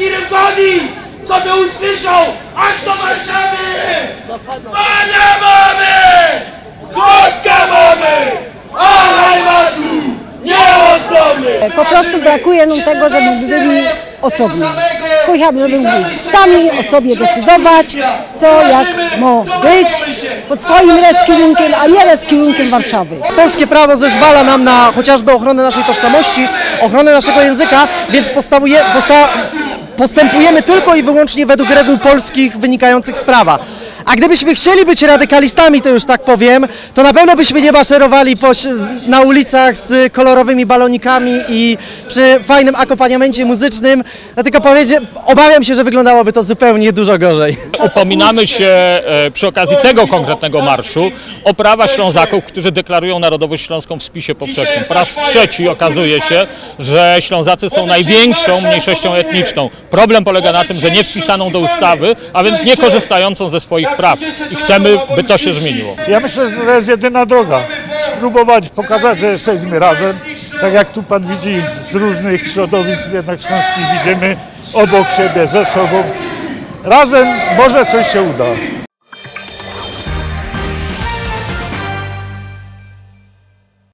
Kirynkowi, co by usłyszą aż do Warszawy! Pana mamy! Kotka mamy! Ale matu! Nie oddamy! Po prostu brakuje nam tego, żeby byli osobni. Słychać, żeby mogli sami o sobie decydować, co jak ma być, pod swoim kierunkiem, a nie kierunkiem Warszawy. Polskie prawo zezwala nam na chociażby ochronę naszej tożsamości, ochronę naszego języka, więc postępujemy tylko i wyłącznie według reguł polskich wynikających z prawa. A gdybyśmy chcieli być radykalistami, to już tak powiem, to na pewno byśmy nie maszerowali na ulicach z kolorowymi balonikami i przy fajnym akompaniamencie muzycznym, tylko obawiam się, że wyglądałoby to zupełnie dużo gorzej. Upominamy się przy okazji tego konkretnego marszu o prawa Ślązaków, którzy deklarują narodowość śląską w spisie powszechnym. Po raz trzeci okazuje się, że Ślązacy są największą mniejszością etniczną. Problem polega na tym, że nie wpisaną do ustawy, a więc nie korzystającą ze swoich praw. I chcemy, by to się zmieniło. Ja myślę, że to jest jedyna droga. Spróbować pokazać, że jesteśmy razem. Tak jak tu pan widzi, z różnych środowisk jednak śląskich widzimy obok siebie, ze sobą. Razem może coś się uda.